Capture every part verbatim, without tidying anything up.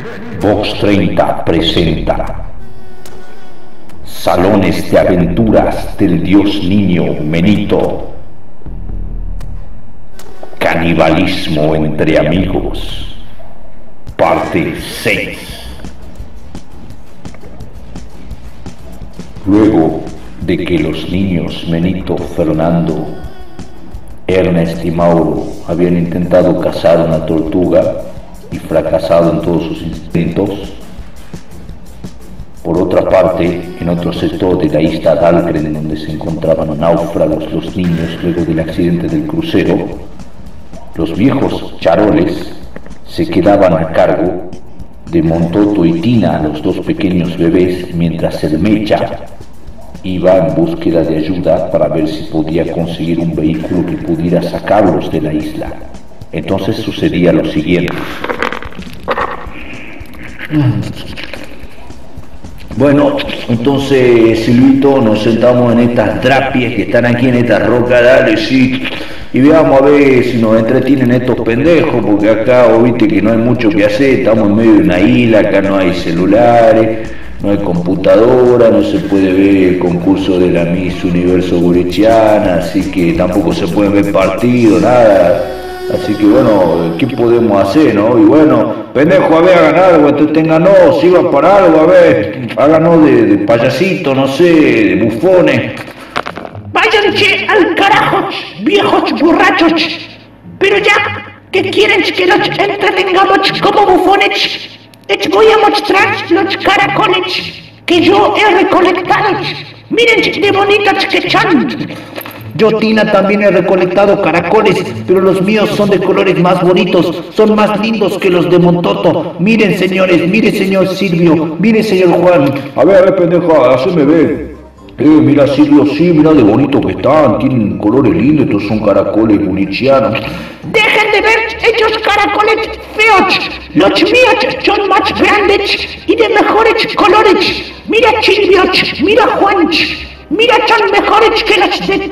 Vox treinta presenta Salones de Aventuras del Dios Niño Menito. Canibalismo entre amigos. Parte seis. Luego de que los niños Menito, Fernando, Ernest y Mauro habían intentado cazar una tortuga y fracasado en todos sus intentos, por otra parte, en otro sector de la isla Dahlgren, donde se encontraban náufragos los niños luego del accidente del crucero, los viejos charoles se quedaban a cargo de Montoto y Tina, los dos pequeños bebés, mientras el Mecha iba en búsqueda de ayuda para ver si podía conseguir un vehículo que pudiera sacarlos de la isla. Entonces sucedía lo siguiente. Bueno, entonces Silvito, nos sentamos en estas drapias que están aquí en estas rocas, dale, sí, y veamos a ver si nos entretienen estos pendejos, porque acá, vos viste que no hay mucho que hacer, estamos en medio de una isla, acá no hay celulares, no hay computadora, no se puede ver el concurso de la Miss Universo Gurechiana, así que tampoco se pueden ver partidos, nada. Así que bueno, ¿qué podemos hacer, no? Y bueno, pendejo, a ver, hagan algo, entonces ténganos, sirvan para algo, a ver, háganos de, de payasito, no sé, de bufones. Váyanse al carajo, viejos borrachos. Pero ya, ¿qué quieren que los entretengamos como bufones? Les voy a mostrar los caracoles que yo he recolectado. Miren qué bonitos que son. Yo, Tina, también he recolectado caracoles, pero los míos son de colores más bonitos, son más lindos que los de Montoto. Miren, señores, mire, señor Silvio, mire, señor Juan. A ver, a ver, pendejo, así me ve. Eh, mira, Silvio, sí, mira de bonito que están, tienen colores lindos, estos son caracoles bunichianos. Dejen de ver esos caracoles feos, los míos son más grandes y de mejores colores. Mira, Silvio, mira, Juan. Mira, son mejores que los de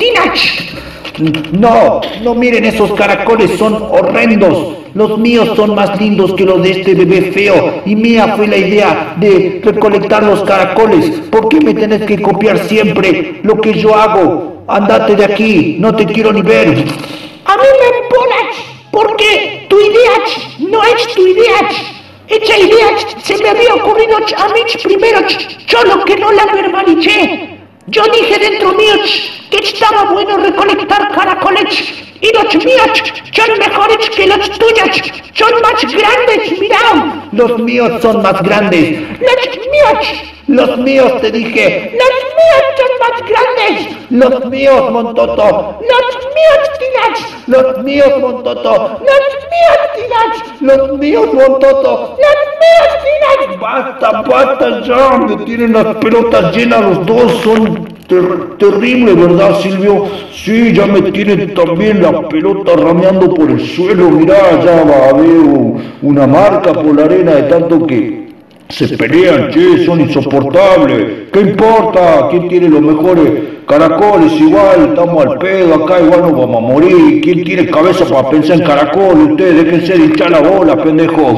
Tina. No, no miren esos caracoles, son horrendos. Los míos son más lindos que los de este bebé feo. Y mía fue la idea de recolectar los caracoles. ¿Por qué me tenés que copiar siempre lo que yo hago? Andate de aquí, no te quiero ni ver. A mí me embolas, porque tu idea no es tu idea. Esa idea se me había ocurrido a mí primero, solo que no la verbalicé. Yo dije dentro mío que estaba bueno recolectar caracoles y los míos son mejores que los tuyos, son más grandes, mirá. Los míos son más grandes. Los míos. Los míos, te dije. Los míos son más grandes. Los míos, Montoto. Los míos, Tinas. Los míos, Montoto. Los míos, Tinas. Los míos, Montoto. Los míos, Tinas. Basta, basta ya, me tienen las pelotas llenas los dos, son ter terribles, ¿verdad, Silvio? Sí, ya me tienen también la pelota rameando por el suelo, mirá, ya va a haber una marca por la arena de tanto que se pelean, che, son insoportables. ¿Qué importa? ¿Quién tiene los mejores caracoles? Igual, estamos al pedo acá, igual nos vamos a morir. ¿Quién tiene cabeza para pensar en caracoles? Ustedes, déjense de hinchar la bola, pendejo.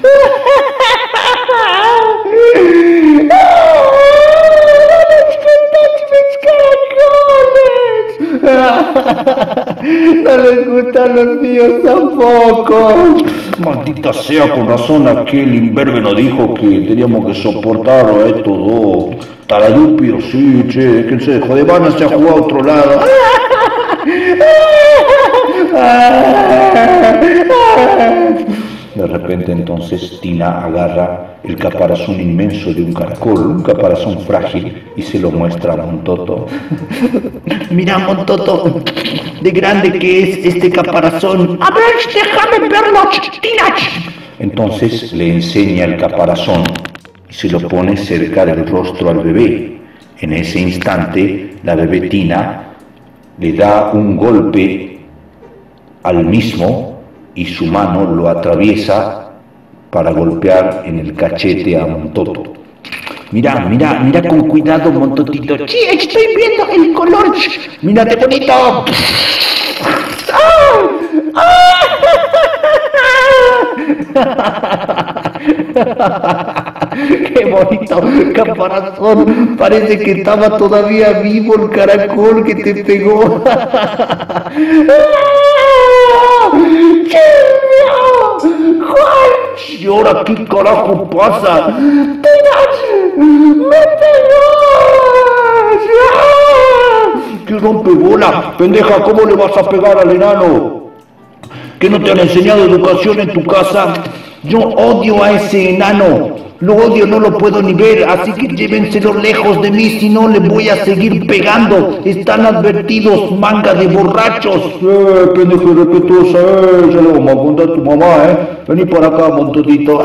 No les gustan los míos tampoco. Maldita sea, con razón aquel imberbe nos dijo que teníamos que soportar a estos dos taradúpidos. Sí, che, déjense de joder, van a jugar a otro lado. De repente entonces Tina agarra el caparazón inmenso de un caracol, un caparazón frágil, y se lo muestra a Montoto. Mira, Montoto, de grande que es este caparazón. A ver, déjame verlo, Tina. Entonces le enseña el caparazón y se lo pone cerca del rostro al bebé. En ese instante, la bebé Tina le da un golpe al mismo y su mano lo atraviesa para golpear en el cachete a Montoto. Mira, mira, mira con cuidado, Montotito. Sí, estoy viendo el color. ¡Mira qué bonito! ¡Ah! ¡Ah! ¡Qué bonito caparazón! Parece que estaba todavía vivo el caracol que te pegó. ¡Juan! ¿Y ahora qué carajo pasa? ¡Me pegó! ¡Qué rompebola! Pendeja, ¿cómo le vas a pegar al enano? ¿Que no te han enseñado educación en tu casa? Yo odio a ese enano. Lo odio, no lo puedo ni ver, así que llévenselo lejos de mí, si no le voy a seguir pegando. Están advertidos, manga de borrachos. Eh, pendejo respetuosa, eh, ya le vamos a contar a tu mamá, eh. Vení para acá, montudito.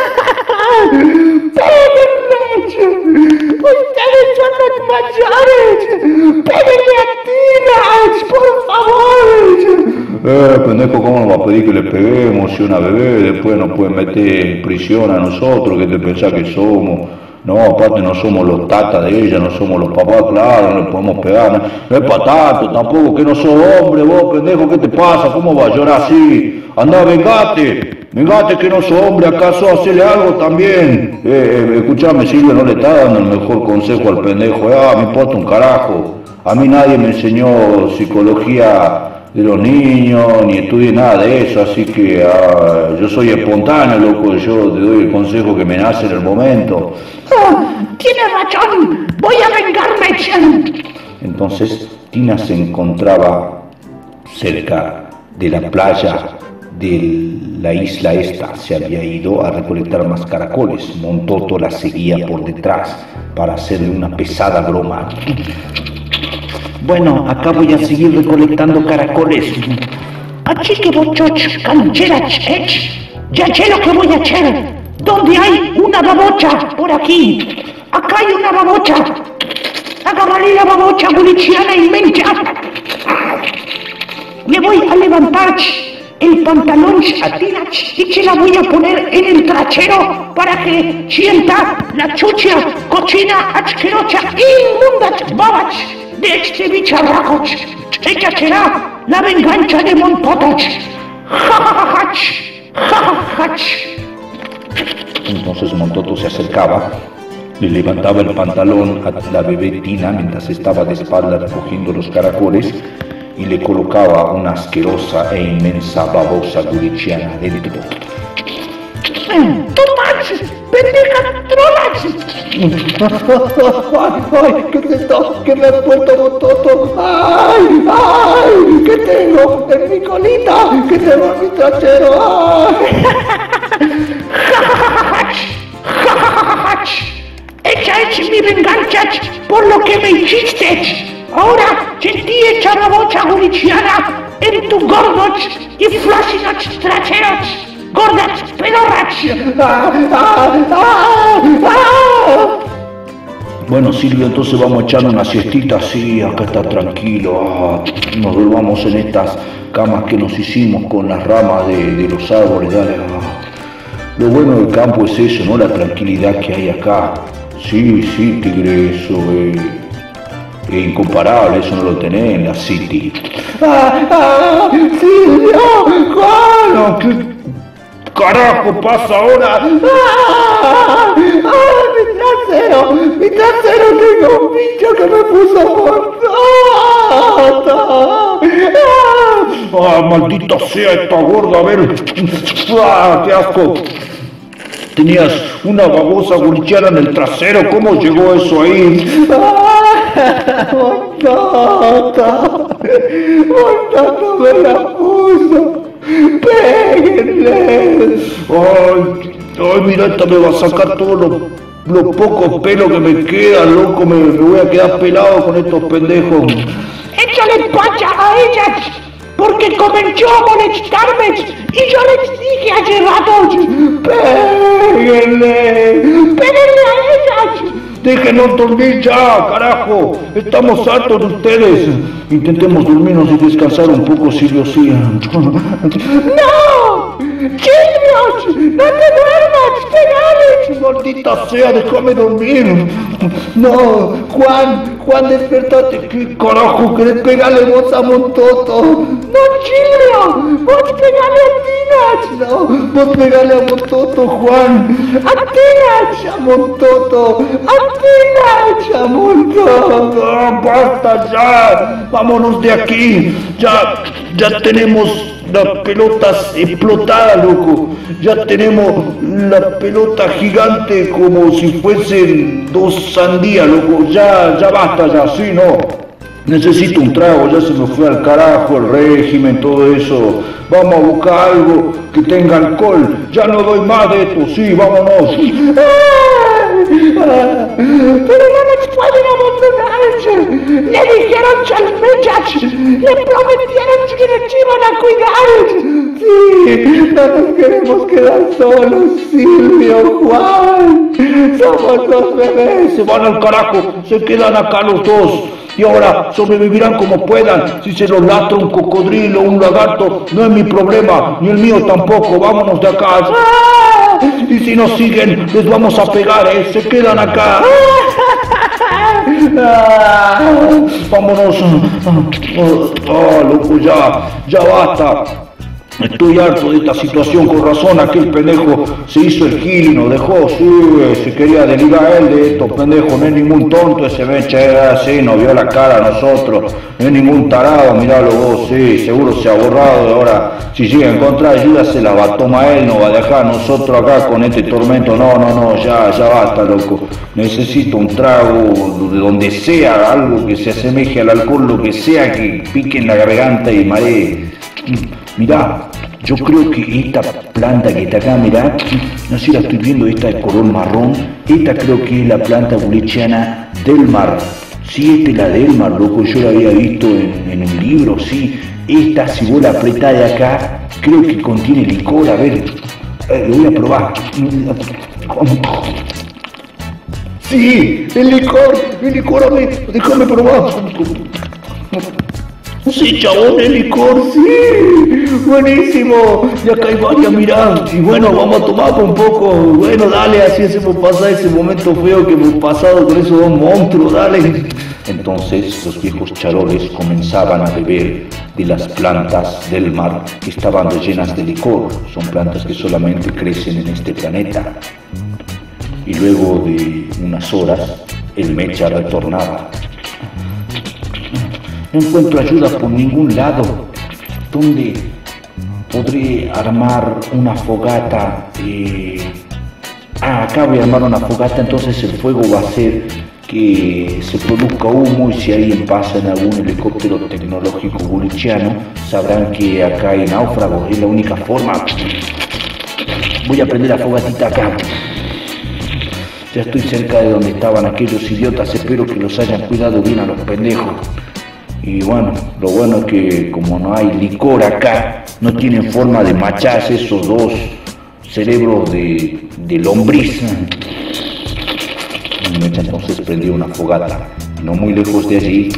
¡Péguenle! ¡Ustedes son los mayores! ¡Péguenle a Tina! ¡Por favor! Eh, pendejo, ¿cómo nos va a pedir que le peguemos si una bebé después nos puede meter en prisión a nosotros? ¿Qué te pensás que somos? No, aparte no somos los tatas de ella, no somos los papás, claro, no le podemos pegar. No, no es para tanto, tampoco, que no sos hombre, vos, pendejo, ¿qué te pasa? ¿Cómo vas a llorar así? Andá, vengate, vengate que no sos hombre, ¿acaso hacerle algo también? Eh, eh, escuchame, Silvio, no le está dando el mejor consejo al pendejo, ah, me importa un carajo. A mí nadie me enseñó psicología de los niños, ni estudié nada de eso, así que ah, yo soy espontáneo, loco, yo te doy el consejo que me nace en el momento. Oh, tienes razón, voy a vengarme. Entonces Tina se encontraba cerca de la playa de la isla esta, se había ido a recolectar más caracoles. Montoto la seguía por detrás para hacerle una pesada broma. Bueno, acá voy a seguir recolectando caracoles. Así que muchachos, cancheras, ¿eh? Ya sé lo que voy a hacer. ¿Dónde hay una babocha? Por aquí. Acá hay una babocha. Agarraré la babocha boliciana inmensa. Le voy a levantar el pantalón a Tina y se la voy a poner en el trasero para que sienta la chucha, cochina, asquerosa, inmunda babas de este bicharraco. Ella será la venganza de Montoto. Entonces Montoto se acercaba, le levantaba el pantalón a la bebé Tina mientras estaba de espaldas recogiendo los caracoles y le colocaba una asquerosa e inmensa babosa durichiana dentro. ¡Tomás! ¡Pendeja trolas! ¡Ay, ay! ¿Qué es esto? ¿Qué me ha puesto Montoto? ¡Ay, ay! ¿Qué tengo en mi colita? ¿Qué tengo en mi trasero? ¡Ay! ¡Esa es mi venganza por lo que me hiciste! Ahora sentí esa babocha boliciana en tus gordos y flácidos traseros. ¡Gordas pedorras! ¡Ah, ah, ah, ah! Bueno, Silvio, entonces vamos a echar una siestita, sí, acá está tranquilo. Ah, nos volvamos en estas camas que nos hicimos con las ramas de, de los árboles, dale. Ah. Lo bueno del campo es eso, ¿no? La tranquilidad que hay acá. Sí, sí, tigre, eso es, es incomparable, eso no lo tenés en la City. ¡Ah, ah! ¡Silvio! ¡Juan! ¿Qué carajo pasa ahora? ¡Ah! ¡Ah! ¡Mi trasero! ¡Mi trasero! Tengo un bicho que me puso Montoto. ¡Ah, maldita sea esta gorda! A ver. ¡Ah, qué asco! Tenías una babosa gurichiana en el trasero. ¿Cómo llegó eso ahí? ¡Ah! ¡Montoto! ¡Montoto me la puso! ¡Péguenle! Ay, ay, mira, esta me va a sacar todos los, los pocos pelos que me quedan, loco, me, me voy a quedar pelado con estos pendejos. ¡Échale pacha a ellas! Porque comenzó a molestarme y yo les dije hace rato. ¡Péguenle! ¡Péguenle a ellas! Déjenos dormir ya, carajo. Estamos hartos de ustedes. Intentemos dormirnos y descansar un poco, Silvio, sí. ¡No! ¡Chilios! ¡No te duermas! ¡Pegale! Maldita sea, déjame dormir. No, Juan, Juan, despertate. ¿Qué carajo querés pegarle vos a Montoto? ¡No, Chilio! ¡Vos pegale a Tinas! No, vos pegale a Montoto, Juan. ¡A Tinas! A Montoto. ¡A Tinas! A Montoto. No, basta ya. Vámonos de aquí. Ya, ya tenemos las pelotas explotadas, loco. Ya tenemos la pelota gigante como si fuesen dos sandías, loco. Ya, ya basta, ya, sí, no. Necesito un trago, ya se me fue al carajo el régimen, todo eso. Vamos a buscar algo que tenga alcohol. Ya no doy más de esto, sí, vámonos. Pero no nos pueden abandonar. Le dijeron chalmechas. Le prometieron que nos iban a cuidar. Sí, no nos queremos quedar solos, Silvio, Juan. Somos dos bebés. Se van al carajo, se quedan acá los dos. Y ahora sobrevivirán como puedan. Si se los lastra un cocodrilo o un lagarto, no es mi problema, ni el mío tampoco. Vámonos de acá. Y si nos siguen, les vamos a pegar, ¿eh? Se quedan acá. Vámonos. Oh, loco, ya, ya basta. Estoy harto de esta situación, con razón aquel pendejo se hizo el gil y nos dejó, sí, se quería desligar él de estos pendejos, no es ningún tonto ese Mecha, era así, nos vio la cara a nosotros, no es ningún tarado, miralo vos, sí, seguro se ha borrado, y ahora si llega a encontrar ayuda se la va a tomar él, no va a dejar a nosotros acá con este tormento, no, no, no, ya, ya basta, loco, necesito un trago de donde sea, algo que se asemeje al alcohol, lo que sea que pique en la garganta y maree. Mirá, yo creo que esta planta que está acá, mirá, no sé si la estoy viendo, esta de color marrón, esta creo que es la planta gulichiana del mar. Sí, esta es la del mar, loco, yo la había visto en, en un libro, sí. Esta, si vos la apretás de acá, creo que contiene licor, a ver, eh, lo voy a probar. Sí, el licor, el licor, a ver, déjame probar. Sí, chabón, el licor, sí, buenísimo, y acá hay varias, mirá, y bueno, vamos a tomar un poco, bueno, dale, así hacemos pasar ese momento feo que hemos pasado con esos dos monstruos, dale. Entonces los viejos charoles comenzaban a beber de las plantas del mar que estaban llenas de licor, son plantas que solamente crecen en este planeta. Y luego de unas horas, el Mecha retornaba. No encuentro ayuda por ningún lado. ¿Dónde podré armar una fogata? Eh... Ah, acá voy a armar una fogata, entonces el fuego va a hacer que se produzca humo y si alguien pasa en algún helicóptero tecnológico gulichiano, sabrán que acá hay náufragos, es la única forma. Voy a prender la fogatita acá. Ya estoy cerca de donde estaban aquellos idiotas, espero que los hayan cuidado bien a los pendejos. Y bueno, lo bueno es que como no hay licor acá, no tienen forma de macharse esos dos cerebros de, de lombriz. Mecha entonces prendió una fogata, no muy lejos de allí.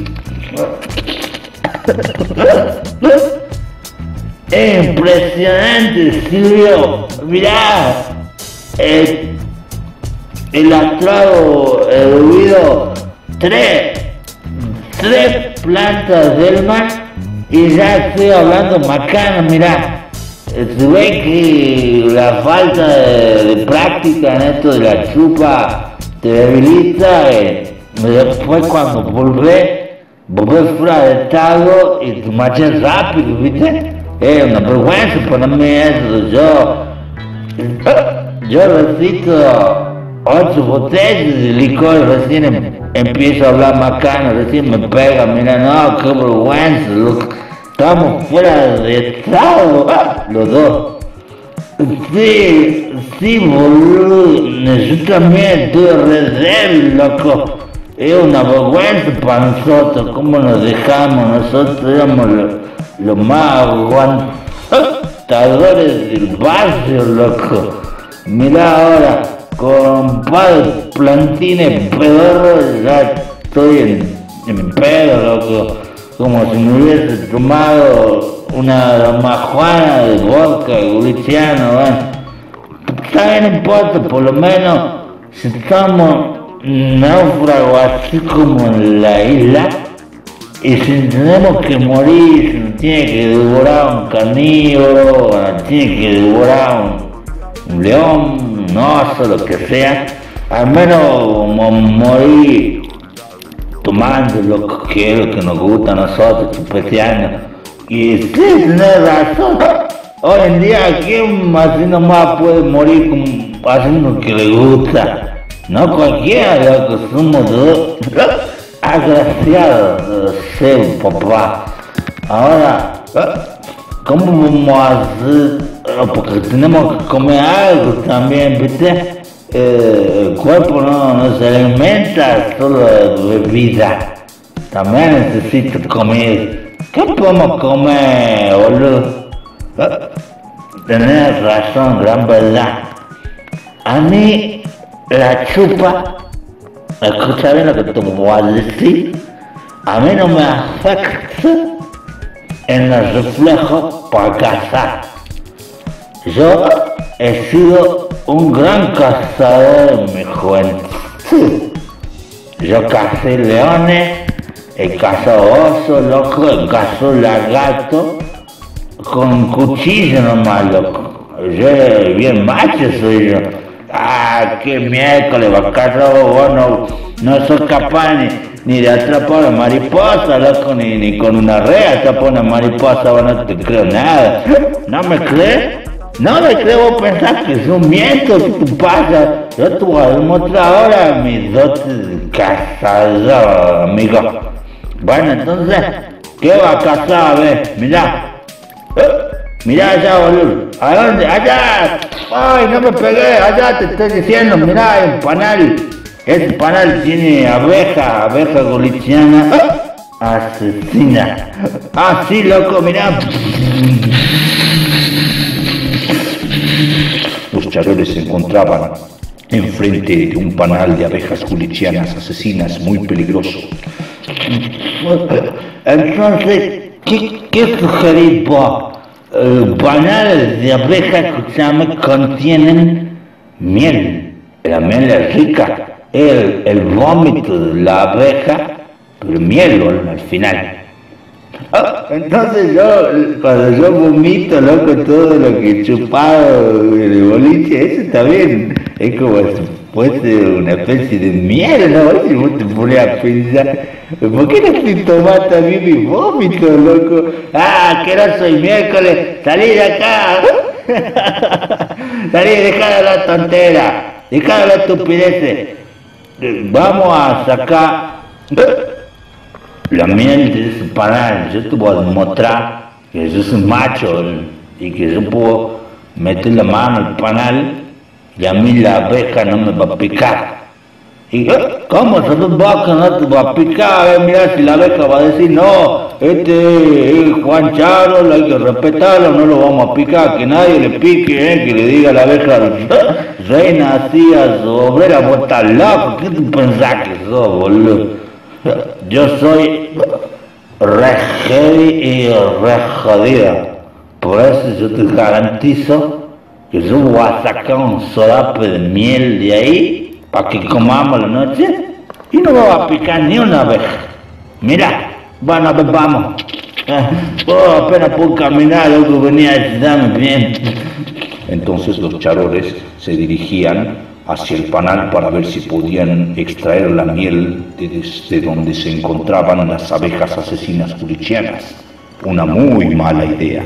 Impresionante, Silvio. Mirá, el, el astrado hervido, tres, tres plantas del mar y ya estoy hablando macana, mirá. Se ve que la falta de, de práctica en esto de la chupa te debilita, eh, después cuando volvés, volvés fuera de estado y te marchas rápido, ¿viste? Es una vergüenza para mí eso, yo, yo recito ocho botellas de licor, recién em, empiezo a hablar macano, recién me pega, mira, no, qué vergüenza, loco, estamos fuera de estado, los dos. Sí, sí, boludo, yo también estoy re débil, loco. Es una vergüenza para nosotros, cómo nos dejamos, nosotros éramos los lo más aguantadores del barrio, loco. Mirá ahora, con par de plantines pedorros, ya estoy en, en pedo, loco. Como si me hubiese tomado una marihuana de vodka, gulichiano, bueno. Está bien, no importa, por lo menos, si estamos náufragos así como en la isla, y si tenemos que morir, si nos tiene que devorar un carnívoro, o nos tiene que devorar un, un león, un oso, lo que sea, al menos mo- morir tomando lo que es lo que nos gusta a nosotros, chupeceando. Y sí, tenés razón. Hoy en día, ¿quién así nomás puede morir como haciendo lo que le gusta? No cualquiera, loco, somos dos agraciados de ser papá. Ahora, ¿cómo vamos a hacer? Porque tenemos que comer algo también, ¿viste? Eh, el cuerpo no, no se alimenta solo de bebida, también necesita comida. ¿Qué podemos comer, boludo? ¿Eh? Tenés razón, gran verdad. A mí la chupa, escucha bien lo que te voy a decir, a mí no me afecta en el reflejo para cazar. Yo he sido un gran cazador en mi juventud. Yo cazé leones, he cazado osos, loco, he cazado lagarto con cuchillo nomás, loco. Yo bien macho soy yo. Ah, qué miércoles, va a cazar vos, no, no soy capaz ni, ni de atrapar una mariposa, loco, ni, ni con una rea atrapar una mariposa, vos no te creo nada. ¿No me crees? No me creo, vos pensás que es un miento que tú pasas. Yo te voy a demostrar ahora mis dotes de cazador, amigo. Bueno, entonces, ¿qué va a cazar? A ver, mirá. Eh, mirá allá, boludo. ¿A dónde? ¡Allá! ¡Ay, no me pegué! Allá te estoy diciendo, mirá, hay un panal. Este panal tiene abeja, abeja golichiana. ¡Ah! Asesina. Ah, sí, loco, mirá. Los charoles se encontraban enfrente de un panal de abejas julichianas asesinas muy peligroso. Entonces, ¿qué, qué sugerís vos? Eh, panales de abejas, escuchame, contienen miel. La miel es rica. El, el vómito de la abeja, pero miel, boludo, al final. Ah, entonces yo, cuando yo vomito, loco, todo lo que he chupado de boliche, eso está bien. Es como si fuese una especie de miel, ¿no? Si vos te pones a pensar, ¿por qué no te tomas también mi vómito, loco? Ah, que no soy miércoles, salí de acá. Salí, dejá de la tontera, dejá de la estupidez. Vamos a sacar la miel de ese panal. Yo te voy a demostrar que yo soy macho y que yo puedo meter la mano al panal y a mí la abeja no me va a picar. Y ¿cómo sabes vos que no te va a picar? A ver, mira, si la abeja va a decir, no, este es Juan Charo, hay que respetarlo, no lo vamos a picar, que nadie le pique, ¿eh? Que le diga a la abeja, reina así a su obrera, vos estás loco, ¿qué tú pensás que sos, boludo? Yo soy re heavy y re jodida. Por eso yo te garantizo que yo voy a sacar un sodape de miel de ahí para que comamos la noche y no me va a picar ni una abeja. Mira, bueno, a ver, vamos. Oh, apenas puedo caminar, loco, venía a ayudarme bien. Entonces los charoles se dirigían hacia el panal para ver si podían extraer la miel desde donde se encontraban las abejas asesinas julichianas. Una muy mala idea.